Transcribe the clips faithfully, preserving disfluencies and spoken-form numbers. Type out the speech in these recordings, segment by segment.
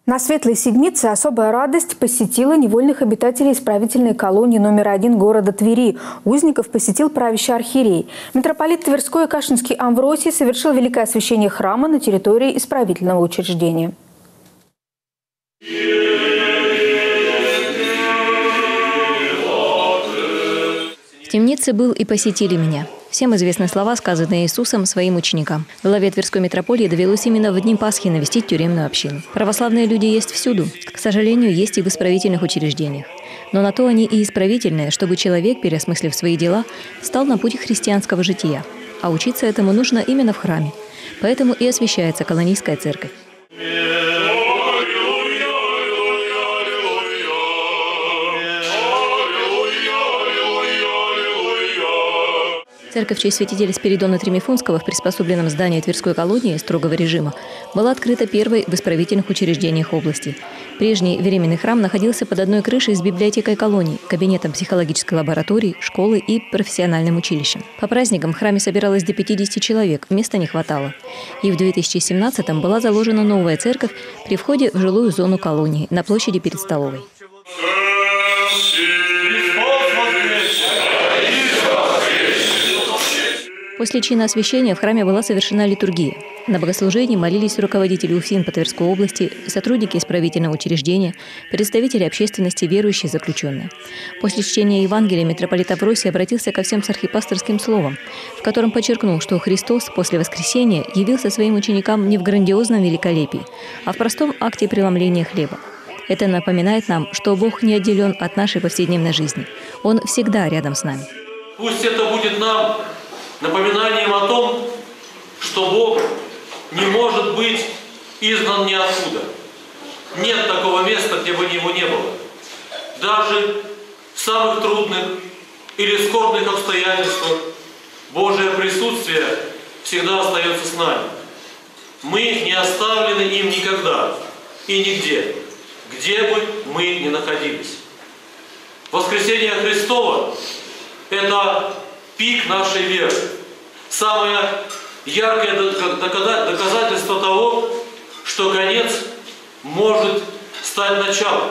На Светлой Седмице особая радость посетила невольных обитателей исправительной колонии номер один города Твери. Узников посетил правящий архиерей. Митрополит Тверской и Кашинский Амвросий совершил великое освящение храма на территории исправительного учреждения. В темнице был и посетили меня. Всем известны слова, сказанные Иисусом своим ученикам. Главе Тверской митрополии довелось именно в дни Пасхи навестить тюремную общину. Православные люди есть всюду. К сожалению, есть и в исправительных учреждениях. Но на то они и исправительные, чтобы человек, переосмыслив свои дела, стал на путь христианского жития. А учиться этому нужно именно в храме. Поэтому и освящается колонийская церковь. Церковь в честь святителя Спиридона Тремифунского в приспособленном здании Тверской колонии строгого режима была открыта первой в исправительных учреждениях области. Прежний временный храм находился под одной крышей с библиотекой колонии, кабинетом психологической лаборатории, школой и профессиональным училищем. По праздникам в храме собиралось до пятидесяти человек, места не хватало. И в две тысячи семнадцатом была заложена новая церковь при входе в жилую зону колонии на площади перед столовой. После чина освящения в храме была совершена литургия. На богослужении молились руководители УФСИН по Тверской области, сотрудники исправительного учреждения, представители общественности, верующие, заключенные. После чтения Евангелия митрополит Амвросий обратился ко всем с архипасторским словом, в котором подчеркнул, что Христос после воскресения явился своим ученикам не в грандиозном великолепии, а в простом акте преломления хлеба. Это напоминает нам, что Бог не отделен от нашей повседневной жизни. Он всегда рядом с нами. Пусть это будет нам напоминанием о том, что Бог не может быть изгнан ниоткуда. Нет такого места, где бы Его не было. Даже в самых трудных или скорбных обстоятельствах Божие присутствие всегда остается с нами. Мы не оставлены им никогда и нигде, где бы мы ни находились. Воскресение Христово – это пик нашей веры. Самое яркое доказательство того, что конец может стать началом.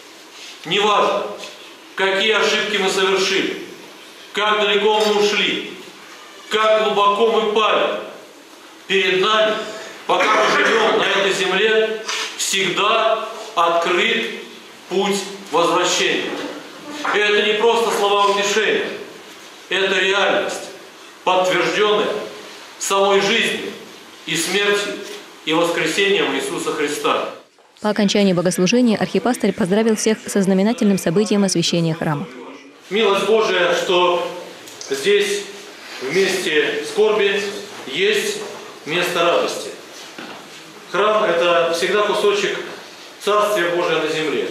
Неважно, какие ошибки мы совершили, как далеко мы ушли, как глубоко мы пали. Перед нами, пока мы живем на этой земле, всегда открыт путь возвращения. И это не просто слова утешения. Это реальность, подтвержденная самой жизнью и смертью и воскресением Иисуса Христа. По окончании богослужения архипастырь поздравил всех со знаменательным событием освящения храма. Милость Божия, что здесь в месте скорби есть место радости. Храм – это всегда кусочек Царствия Божия на земле,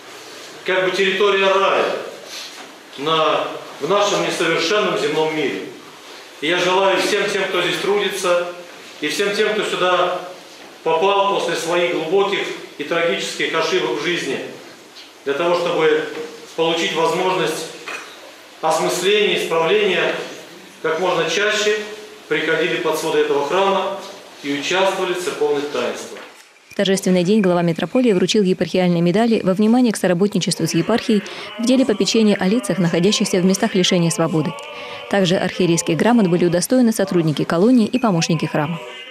как бы территория рая на в нашем несовершенном земном мире. И я желаю всем тем, кто здесь трудится, и всем тем, кто сюда попал после своих глубоких и трагических ошибок в жизни, для того, чтобы получить возможность осмысления, исправления, как можно чаще приходили под своды этого храма и участвовали в церковных таинствах. В торжественный день глава митрополии вручил епархиальные медали во внимание к соработничеству с епархией в деле попечения о лицах, находящихся в местах лишения свободы. Также архиерейских грамот были удостоены сотрудники колонии и помощники храма.